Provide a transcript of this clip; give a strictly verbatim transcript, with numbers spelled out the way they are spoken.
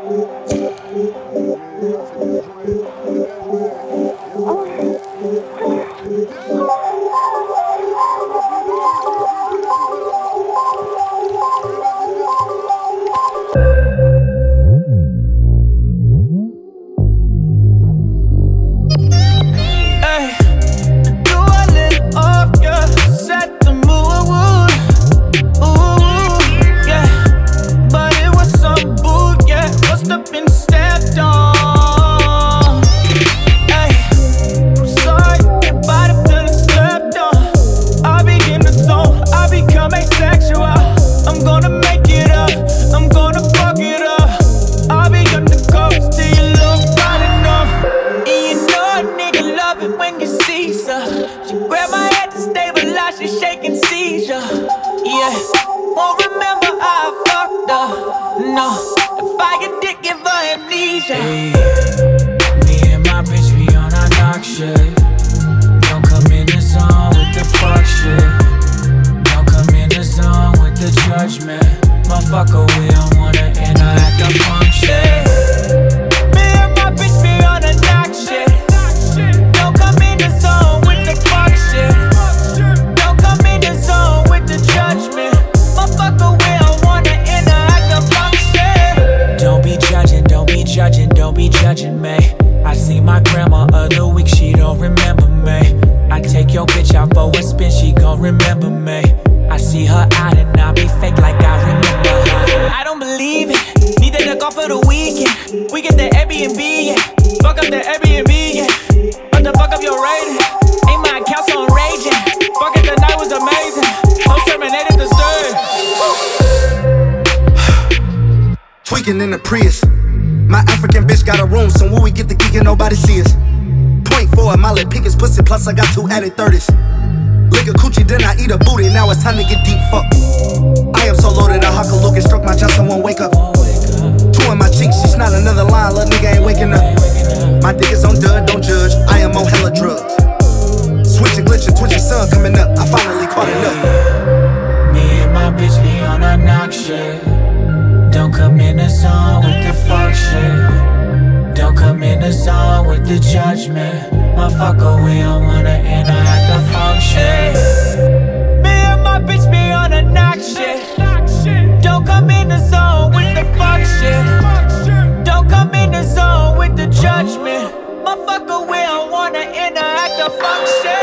Hey, me and my bitch be on our knock shit. Don't come in the zone with the fuck shit. Don't come in the zone with the judgment. Motherfucker, we don't wanna interact or function. Me and my bitch be on a knock shit. Don't come in the zone with the fuck shit. Don't come in the zone with the judgment. Motherfucker, we don't wanna interact or function. Don't be judging, don't be judging, don't be judging me. I see my grandma other week, she don't remember me. I take your bitch out for a spin, she gon' remember me. I see her out and I be fake like I remember her. I don't believe it, need to go for the weekend. We get the Airbnb, yeah. Fuck up the Airbnb, yeah. What the fuck up your rating? Ain't my account on raging. Fuck it, the night was amazing. Host terminated the stir. Tweaking in the Prius. My African bitch got a room, so when we get the geek and nobody see us. Point four, my lip pick is pussy, plus I got two added thirties. Lick a coochie, then I eat a booty, now it's time to get deep fucked. I am so loaded, I huck a look and struck my Johnson, won't wake up. Two in my cheeks, she's not another line, little nigga ain't waking up. My dick is on dud, don't judge, I am on hella drugs. Switching, glitching, twitching, sun coming up, I finally caught it up. Me and my bitch be on our knock shit. Don't come in the zone with the fuck shit. Don't come in the zone with the judgment. Motherfucker, we don't wanna interact or function. Me and my bitch be on a knock shit. Don't come in the zone with the fuck shit. Don't come in the zone with the judgment. Motherfucker, we don't wanna interact or function.